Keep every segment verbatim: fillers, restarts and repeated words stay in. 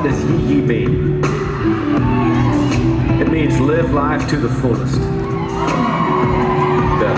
does ye ye mean? It means live life to the fullest. Duh.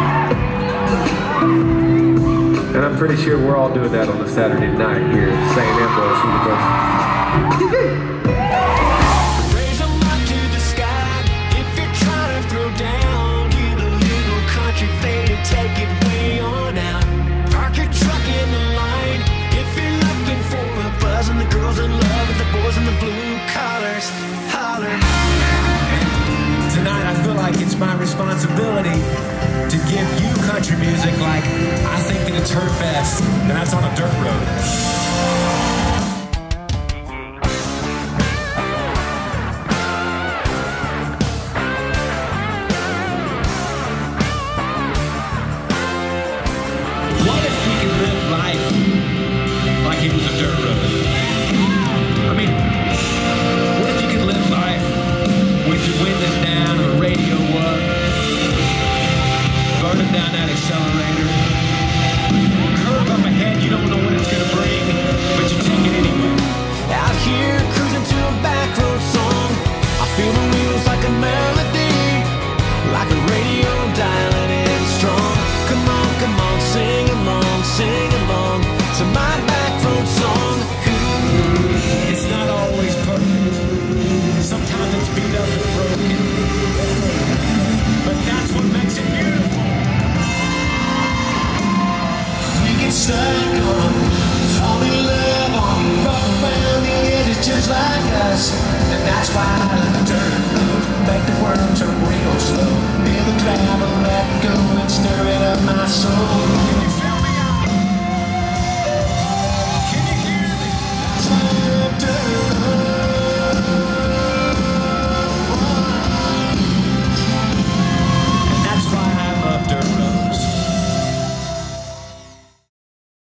And I'm pretty sure we're all doing that on a Saturday night here at Saint Ambrose University. Raise 'em up to the sky if you're trying to throw down. Get a little country fade, take it way on out. Park your truck in the line if you're looking for a buzz, and the girls in love with the boys in the blue collars. Holler. Tonight I feel like it's my responsibility to give you country music like I think that it's heard best, and that's on a dirt road. What if we could live life like it was a dirt road? I mean, what if you could live life with your windows down and the radio up, burning down that accelerator, curve up ahead, you don't know what it's gonna bring, but you take it anyway. Out here cruising to a back road song, I feel the wheels like a melody, like a radio dialing in strong. Come on, come on, sing along, sing along to my back road song. Ooh, it's not always perfect. Sometimes it's beat up and broken, but that's what makes it beautiful. We get stuck on falling in love on rough around the edges just like us, and that's why I love the dirt road. Make the world turn real slow. Feel the gravel, let go and stir it up my soul.